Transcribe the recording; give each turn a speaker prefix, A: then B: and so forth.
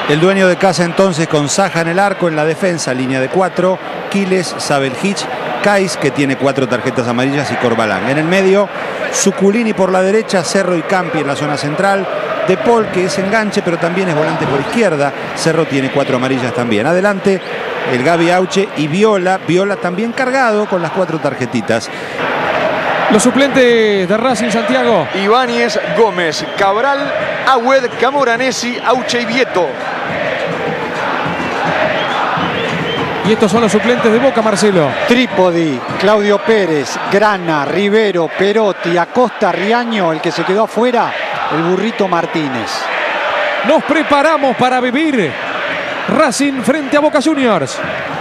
A: El dueño de casa entonces con Saja en el arco, en la defensa, línea de 4, Quiles, Sabeljic, Kais, que tiene 4 tarjetas amarillas, y Corbalán. En el medio, Zuculini por la derecha, Cerro y Campi en la zona central, De Paul, que es enganche pero también es volante por izquierda, Cerro tiene 4 amarillas también. Adelante el Gaby Auche y Viola también cargado con las 4 tarjetitas.
B: Los suplentes de Racing, Santiago:
C: Ibáñez, Gómez, Cabral, Agüed, Camoranesi, Auche y Vieto.
B: Y estos son los suplentes de Boca, Marcelo:
D: Trípodi, Claudio Pérez, Grana, Rivero, Perotti, Acosta, Riaño, el que se quedó afuera, el Burrito Martínez.
B: Nos preparamos para vivir Racing frente a Boca Juniors.